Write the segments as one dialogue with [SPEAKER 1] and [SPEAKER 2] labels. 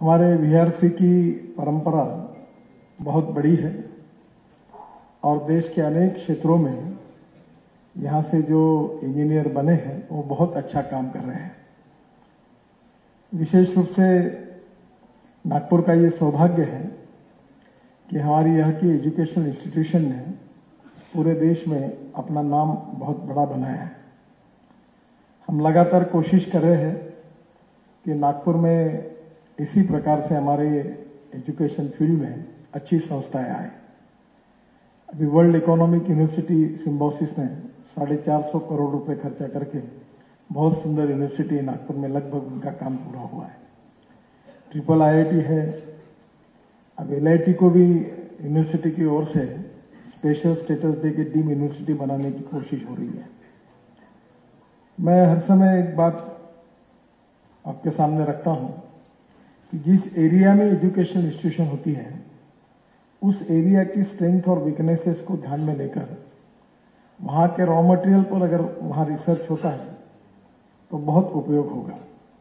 [SPEAKER 1] हमारे वीआरसी की परंपरा बहुत बड़ी है और देश के अनेक क्षेत्रों में यहाँ से जो इंजीनियर बने हैं वो बहुत अच्छा काम कर रहे हैं। विशेष रूप से नागपुर का ये सौभाग्य है कि हमारी यहाँ की एजुकेशनल इंस्टीट्यूशन ने पूरे देश में अपना नाम बहुत बड़ा बनाया है। हम लगातार कोशिश कर रहे हैं कि नागपुर में इसी प्रकार से हमारे एजुकेशन फील्ड में अच्छी संस्थाएं आए। अभी वर्ल्ड इकोनॉमिक यूनिवर्सिटी सिम्बोसिस ने 450 करोड़ रुपए खर्चा करके बहुत सुंदर यूनिवर्सिटी नागपुर में लगभग उनका काम पूरा हुआ है। ट्रिपल आईआईटी है। अब एलआईटी को भी यूनिवर्सिटी की ओर से स्पेशल स्टेटस देके डीम यूनिवर्सिटी बनाने की कोशिश हो रही है। मैं हर समय एक बात आपके सामने रखता हूं कि जिस एरिया में एजुकेशन इंस्टीट्यूशन होती है उस एरिया की स्ट्रेंथ और वीकनेसेस को ध्यान में लेकर वहां के रॉ मटेरियल पर अगर वहां रिसर्च होता है तो बहुत उपयोग होगा।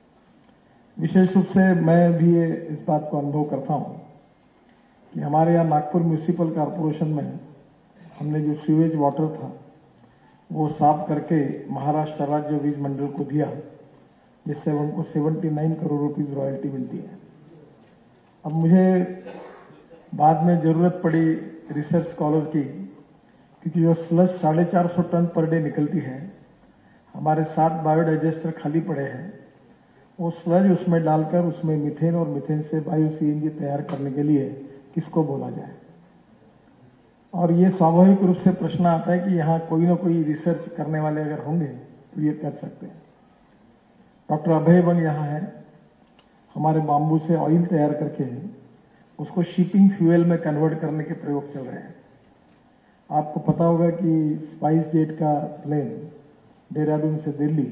[SPEAKER 1] विशेष रूप से मैं भी इस बात को अनुभव करता हूं कि हमारे यहाँ नागपुर म्यूनिसिपल कॉर्पोरेशन में हमने जो सीवेज वाटर था वो साफ करके महाराष्ट्र राज्य वीज मंडल को दिया, जिससे उनको 79 करोड़ रुपीस रॉयल्टी मिलती है। अब मुझे बाद में जरूरत पड़ी रिसर्च स्कॉलर की, क्योंकि जो स्लज 450 टन पर डे निकलती है, हमारे 7 बायोडाइजेस्टर खाली पड़े हैं, वो स्लज उसमें डालकर उसमें मीथेन और मीथेन से बायो सीएनजी तैयार करने के लिए किसको बोला जाए। और ये स्वाभाविक रूप से प्रश्न आता है कि यहाँ कोई ना कोई रिसर्च करने वाले अगर होंगे तो ये कर सकते हैं। डॉक्टर अभय बंग यहाँ है। हमारे बाम्बू से ऑयल तैयार करके उसको शिपिंग फ्यूल में कन्वर्ट करने के प्रयोग चल रहे हैं। आपको पता होगा कि स्पाइस जेट का प्लेन देहरादून से दिल्ली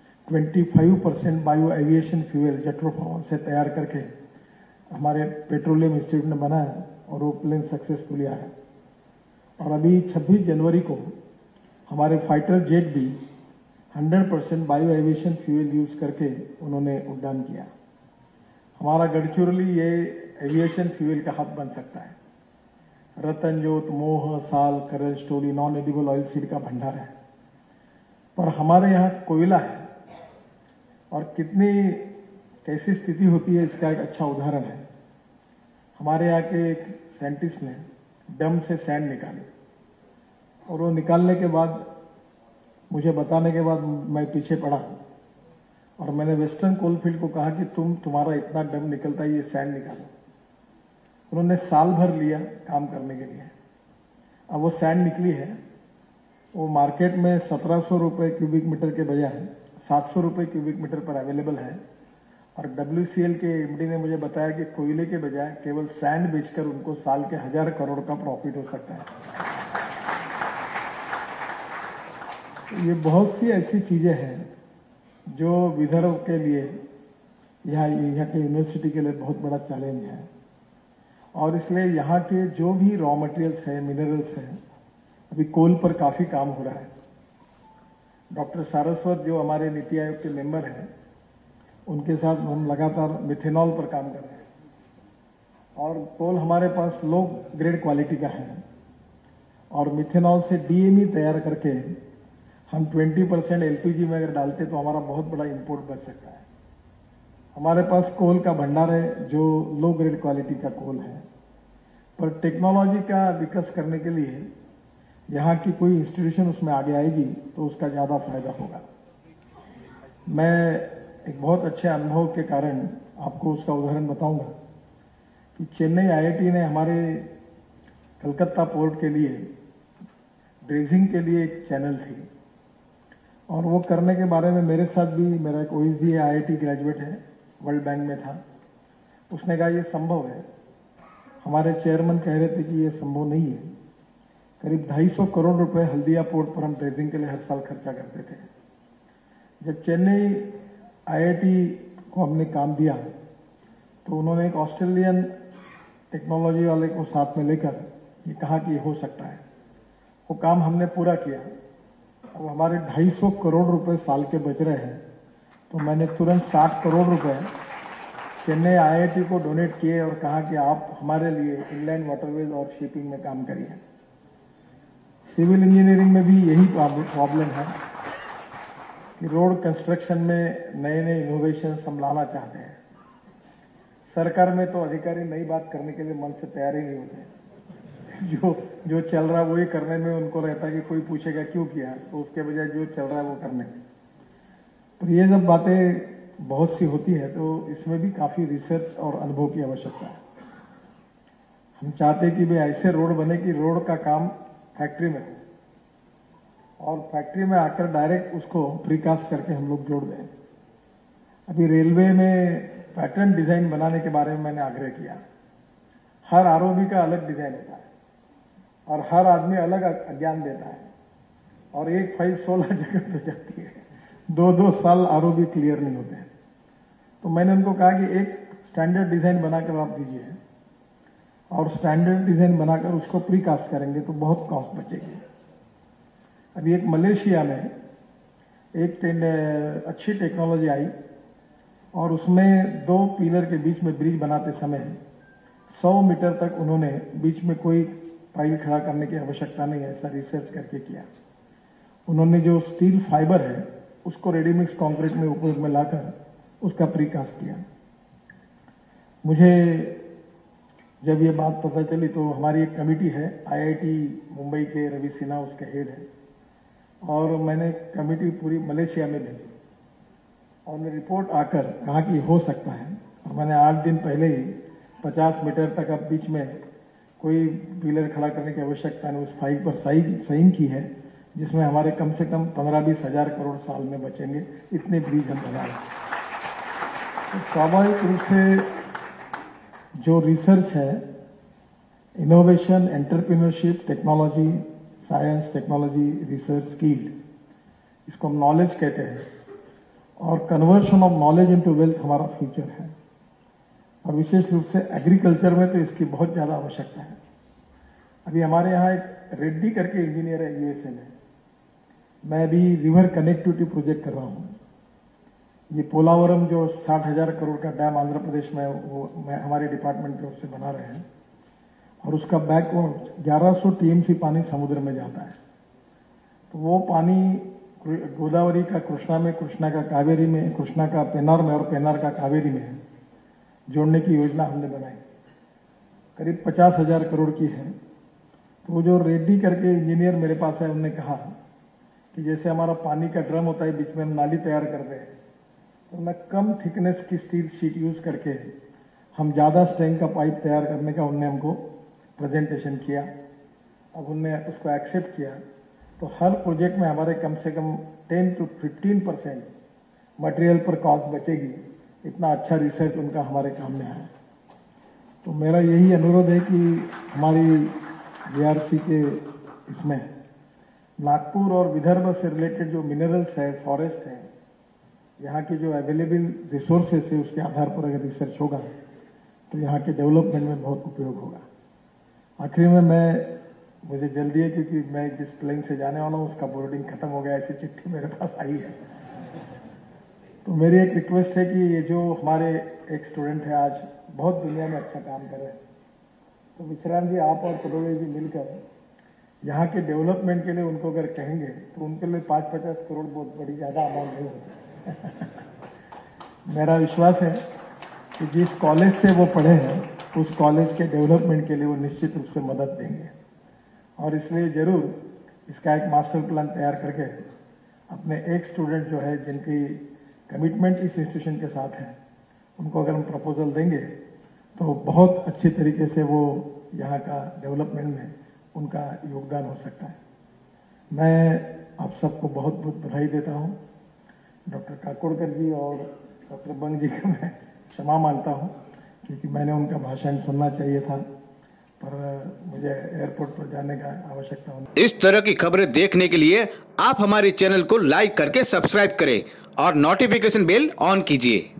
[SPEAKER 1] 25% बायो एविएशन फ्यूल जेट्रोफॉर्म से तैयार करके हमारे पेट्रोलियम इंस्टीट्यूट ने बनाया और वो प्लेन सक्सेसफुली आया। और अभी 26 जनवरी को हमारे फाइटर जेट भी 100% बायो एविएशन फ्यूल यूज करके उन्होंने उड़ान किया। हमारा गढ़चिरौली ये एविएशन फ्यूल का हब बन सकता है। रतनजोत, मोह, साल, करल, स्टोरी नॉन एडिबल ऑयल सीड का भंडार है। पर हमारे यहाँ कोयला है और कितनी कैसी स्थिति होती है इसका एक अच्छा उदाहरण है। हमारे यहाँ के एक साइंटिस्ट ने डम से सैंड निकाली और वो निकालने के बाद मुझे बताने के बाद मैं पीछे पड़ा और मैंने वेस्टर्न कोलफील्ड को कहा कि तुम्हारा इतना डम निकलता है, ये सैंड निकालो। उन्होंने साल भर लिया काम करने के लिए। अब वो सैंड निकली है, वो मार्केट में 1700 रुपए क्यूबिक मीटर के बजाय 700 रुपए क्यूबिक मीटर पर अवेलेबल है। और WCL के एमडी ने मुझे बताया कि कोयले के बजाय केवल सैंड बेचकर उनको साल के 1000 करोड़ का प्रॉफिट हो सकता है। ये बहुत सी ऐसी चीजें हैं जो विदर्भ के लिए यहाँ के यूनिवर्सिटी के लिए बहुत बड़ा चैलेंज है। और इसलिए यहाँ के जो भी रॉ मटेरियल्स है, मिनरल्स हैं, अभी कोल पर काफी काम हो रहा है। डॉक्टर सारस्वत जो हमारे नीति आयोग के मेंबर हैं, उनके साथ हम लगातार मिथेनॉल पर काम कर रहे हैं। और कोल हमारे पास लो ग्रेड क्वालिटी का है और मिथेनॉल से डीएमई तैयार करके हम 20% एलपीजी में अगर डालते तो हमारा बहुत बड़ा इंपोर्ट बच सकता है। हमारे पास कोल का भंडार है जो लो ग्रेड क्वालिटी का कोल है। पर टेक्नोलॉजी का विकास करने के लिए यहाँ की कोई इंस्टीट्यूशन उसमें आगे आएगी तो उसका ज्यादा फायदा होगा। मैं एक बहुत अच्छे अनुभव के कारण आपको उसका उदाहरण बताऊंगा कि चेन्नई आईआईटी ने हमारे कलकत्ता पोर्ट के लिए ड्रेजिंग के लिए एक चैनल थी और वो करने के बारे में मेरे साथ भी मेरा एक ओएसडी आईआईटी ग्रेजुएट है, वर्ल्ड बैंक में था। उसने कहा ये संभव है। हमारे चेयरमैन कह रहे थे कि ये संभव नहीं है। करीब 250 करोड़ रुपए हल्दिया पोर्ट पर हम ड्रेजिंग के लिए हर साल खर्चा करते थे। जब चेन्नई आईआईटी को हमने काम दिया तो उन्होंने एक ऑस्ट्रेलियन टेक्नोलॉजी वाले को साथ में लेकर ये कहा कि ये हो सकता है। वो काम हमने पूरा किया। अब हमारे 250 करोड़ रुपए साल के बच रहे हैं तो मैंने तुरंत 60 करोड़ रुपए चेन्नई आईआईटी को डोनेट किए और कहा कि आप हमारे लिए इनलैंड वाटरवेज और शिपिंग में काम करिए। सिविल इंजीनियरिंग में भी यही प्रॉब्लम है कि रोड कंस्ट्रक्शन में नए नए इनोवेशन हम लाना चाहते हैं। सरकार में तो अधिकारी नई बात करने के लिए मन से तैयार ही नहीं होते। जो चल रहा है वही करने में उनको रहता है कि कोई पूछेगा क्यों किया, तो उसके बजाय जो चल रहा है वो करने। तो ये जब बातें बहुत सी होती है तो इसमें भी काफी रिसर्च और अनुभव की आवश्यकता है। हम चाहते हैं कि भाई ऐसे रोड बने कि रोड का काम फैक्ट्री में हो और फैक्ट्री में आकर डायरेक्ट उसको प्रीकास्ट करके हम लोग जोड़ दें। अभी रेलवे में पैटर्न डिजाइन बनाने के बारे में मैंने आग्रह किया। हर आरओबी का अलग डिजाइन होता है और हर आदमी अलग ज्ञान देता है और एक फाइल 16 जगह पे जाती है। 2-2 साल आरओबी क्लियर नहीं होते हैं। तो मैंने उनको कहा कि एक स्टैंडर्ड डिजाइन बनाकर आप दीजिए और स्टैंडर्ड डिजाइन बनाकर उसको प्रीकास्ट करेंगे तो बहुत कॉस्ट बचेगी। अभी एक मलेशिया में एक अच्छी टेक्नोलॉजी आई और उसमें 2 पिलर के बीच में ब्रिज बनाते समय 100 मीटर तक उन्होंने बीच में कोई पाइल खड़ा करने की आवश्यकता नहीं है, ऐसा रिसर्च करके किया। उन्होंने जो स्टील फाइबर है उसको रेडीमिक्स कंक्रीट में उपयोग में लाकर उसका प्रीकास्ट किया। मुझे जब ये बात पता चली तो हमारी एक कमेटी है, आईआईटी मुंबई के रवि सिन्हा उसके हेड है, और मैंने कमेटी पूरी मलेशिया में भेजी और मैं रिपोर्ट आकर कहा कि हो सकता है। और मैंने 8 दिन पहले ही 50 मीटर तक अब बीच में कोई पिलर खड़ा करने की आवश्यकता नहीं, उस फाइल पर साइन की है, जिसमें हमारे कम से कम 15-20 हजार करोड़ साल में बचेंगे। इतने ब्रिज हम बना रहे हैं। तो स्वाभाविक रूप से जो रिसर्च है, innovation, entrepreneurship, technology, science, technology, research, skill, इसको हम नॉलेज कहते हैं और conversion of knowledge into wealth हमारा फ्यूचर है। और विशेष रूप से एग्रीकल्चर में तो इसकी बहुत ज्यादा आवश्यकता है। अभी हमारे यहाँ एक रेड्डी करके इंजीनियर है यूएसए में। मैं अभी रिवर कनेक्टिविटी प्रोजेक्ट कर रहा हूँ। ये पोलावरम जो 60,000 करोड़ का डैम आंध्र प्रदेश में वो हमारे डिपार्टमेंट की ओर से बना रहे हैं और उसका बैक 1100 टीएमसी पानी समुद्र में जाता है। तो वो पानी गोदावरी का कृष्णा में, कृष्णा का कावेरी में, कृष्णा का पेन्नार में और पेन्नार का कावेरी में जोड़ने की योजना हमने बनाई। करीब 50,000 करोड़ की है। तो जो रेड्डी करके इंजीनियर मेरे पास है, उन्होंने कहा कि जैसे हमारा पानी का ड्रम होता है, बीच में हम नाली तैयार करते हैं, तो मैं कम थिकनेस की स्टील शीट यूज करके हम ज्यादा स्ट्रेंथ का पाइप तैयार करने का उन्होंने हमको प्रेजेंटेशन किया। अब उन्होंने उसको एक्सेप्ट किया। तो हर प्रोजेक्ट में हमारे कम से कम 10 to 15% मटेरियल पर कॉस्ट बचेगी। इतना अच्छा रिसर्च उनका हमारे काम में है। तो मेरा यही अनुरोध है कि हमारी बीआरसी के इसमें नागपुर और विदर्भ से रिलेटेड जो मिनरल्स है, फॉरेस्ट है, यहाँ की जो अवेलेबल रिसोर्सेस है, उसके आधार पर अगर रिसर्च होगा तो यहाँ के डेवलपमेंट में बहुत उपयोग होगा। आखिरी में मुझे जल्दी है क्योंकि मैं जिस प्लेन से जाने वाला हूँ उसका बोर्डिंग खत्म हो गया, ऐसी चिट्ठी मेरे पास आई है। तो मेरी एक रिक्वेस्ट है कि ये जो हमारे एक स्टूडेंट है आज बहुत दुनिया में अच्छा काम कर रहे हैं, तो विश्राम जी, आप और पटोले जी मिलकर यहाँ के डेवलपमेंट के लिए उनको अगर कहेंगे तो उनके लिए 5-50 करोड़ बहुत बड़ी ज्यादा अमाउंट नहीं होती। मेरा विश्वास है कि जिस कॉलेज से वो पढ़े हैं उस कॉलेज के डेवलपमेंट के लिए वो निश्चित रूप से मदद देंगे। और इसलिए जरूर इसका एक मास्टर प्लान तैयार करके अपने एक स्टूडेंट जो है जिनकी कमिटमेंट इस इंस्टीट्यूशन के साथ है, उनको अगर हम प्रपोजल देंगे तो बहुत अच्छे तरीके से वो यहाँ का डेवलपमेंट में उनका योगदान हो सकता है। मैं आप सबको बहुत बहुत बधाई देता हूँ। डॉक्टर काकोडकर जी और डॉक्टर बंग जी का मैं क्षमा मांगता हूँ क्योंकि मैंने उनका भाषण सुनना चाहिए था, पर मुझे एयरपोर्ट पर जाने का आवश्यकता होगी।
[SPEAKER 2] इस तरह की खबरें देखने के लिए आप हमारे चैनल को लाइक करके सब्सक्राइब करें और नोटिफिकेशन बेल ऑन कीजिए।